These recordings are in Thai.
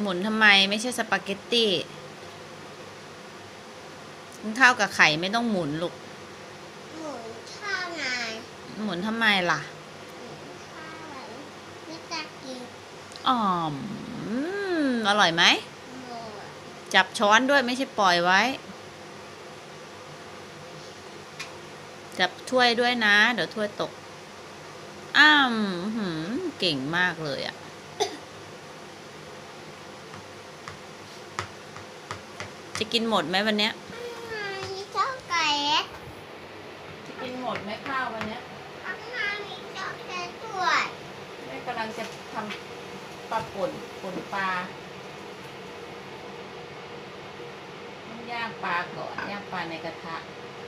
หมุนทำไมไม่ใช่สปาเกตตี้กินข้าวกับไข่ไม่ต้องหมุนลูกหมุนข้าวไงหมุนทำไมล่ะหมุนข้าวไม่จะกินอ๋ออร่อยไหมหมดจับช้อนด้วยไม่ใช่ปล่อยไว้ จับถ้วยด้วยนะ เดี๋ยวถ้วยตกเก่งมากเลยอ่ะ จะกินหมดไหมวันเนี้ยมีช็อกโกแลตจะกินหมดไหมข้าววันเนี้ยข้างหน้ามีช็อกโกแลตด้วยแม่กำลังจะทำปลาป่นปลาต้องย่างปลาก่อนย่างปลาในกระทะ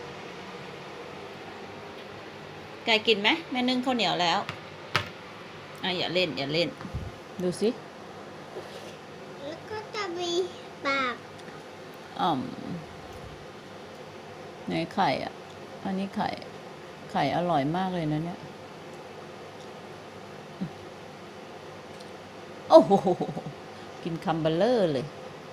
ไก่กินไหมแม่นึ่งข้าวเหนียวแล้วอย่าเล่นดูสิแล้วก็จะมีปากไหนไข่อ่ะอันนี้ไข่อร่อยมากเลยนะเนี่ยโอ้โหกินคำเบลเลอร์เลย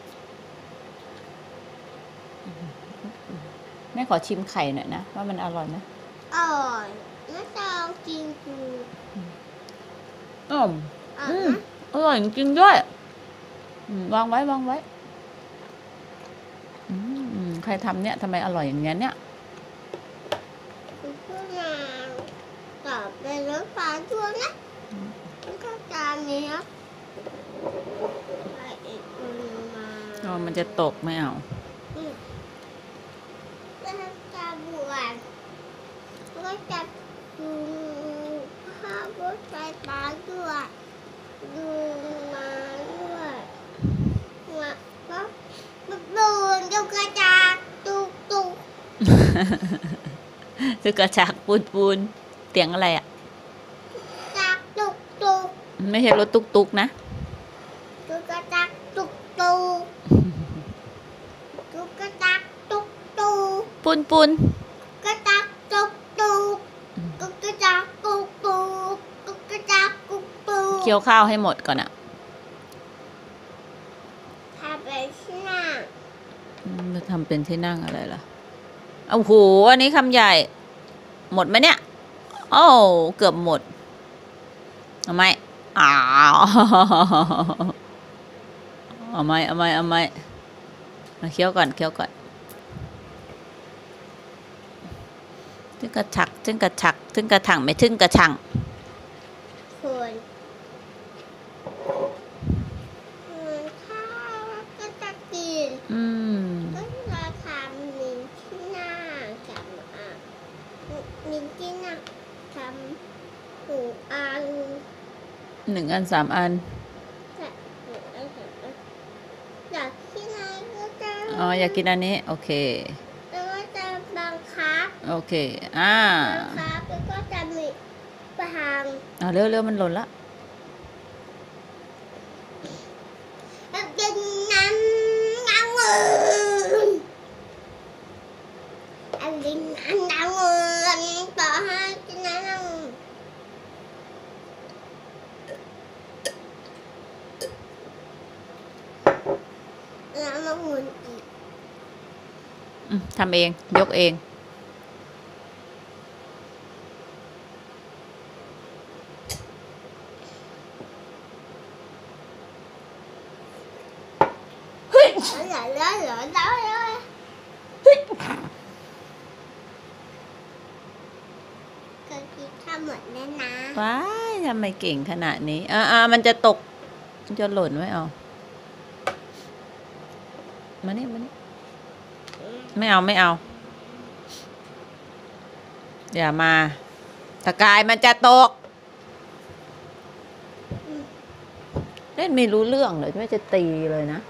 แม่ขอชิมไข่หน่อยนะว่ามันอร่อยไหมอร่อยแล้วจะเอากินกูอร่อยจริงๆด้วยวางไว้ใครทำเนี่ยทำไมอร่อยอย่างเงี้ยเนี่ยคุณผู้นางตอบเป็นรถไฟตัวนะแล้วก็จานนี้ครับใส่อีกคนมามันจะตกไม่เอาแล้วจะบวชแล้วก็จะดูข้าวรถไฟฟ้าด้วยดูมาด้วยมาก็ดูดูกระจากตุกคือกระชากปูนเสียงอะไรอ่ะจากตุกไม่ใช่รถตุกนะดูกระจากตุกดูกระจากตุกปูนกระจากตุกกระจากตุกกระจากตุกเคี่ยวข้าวให้หมดก่อนอ่ะทำเป็นที่นั่งจะทำเป็นที่นั่งอะไรล่ะโอ้โหอันนี้คำใหญ่หมดไหมเนี่ยโอ้เกือบหมดเอาไหมเอาไหมมาเคี่ยวก่อนถึงกระถังไม่ถึงกระชังคนข้าวก็จะกินก็จะทำมินที่นั่งกับมินที่นั่งทำหูอัน 1 อัน 3 อันอยากที่ไหนก็จะอยากกินอันนี้โอเคแล้วก็จะบังคับโอเคบังคับแล้วก็จะมีพลังเร็วมันหล่นละแล้วกินน้ำมืออันนี้น้ำมือต่อให้กินน้ำมือแล้วมาหมุนอีกทำเองยกเองก็คิดข้าหมดแล้วนะว้ายทำไมเก่งขนาดนี้มันจะตกมันจะหล่นไว้เอามานี่ไม่เอาอย่ามาตะกายมันจะตกเล่นไม่รู้เรื่องเลยแม่จะตีเลยนะ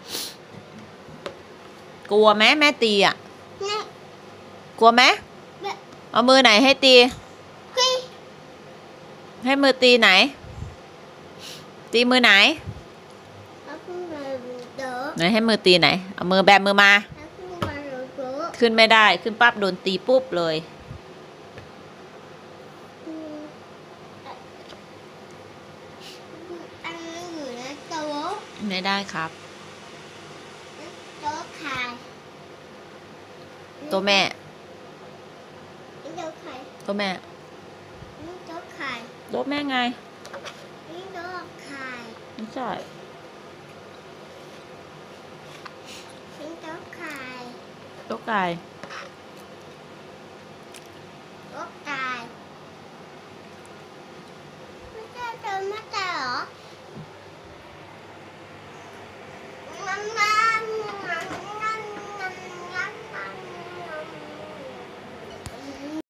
กลัวไหมแม่ตีอ่ะกลัวไหมเอามือไหนให้ตีให้มือตีไหนตีมือไหนไหนให้มือตีไหนเอามือแบมือมาขึ้นไม่ได้ขึ้นปั๊บโดนตีปุ๊บเลยไม่ได้ครับโต๊ะไข่ตัวแม่นี่โต๊ะไข่ตัวแม่นี่โต๊ะไข่ตัวแม่ไงนี่โต๊ะไข่ไม่ใช่นี่โต๊ะไข่ตัวไก่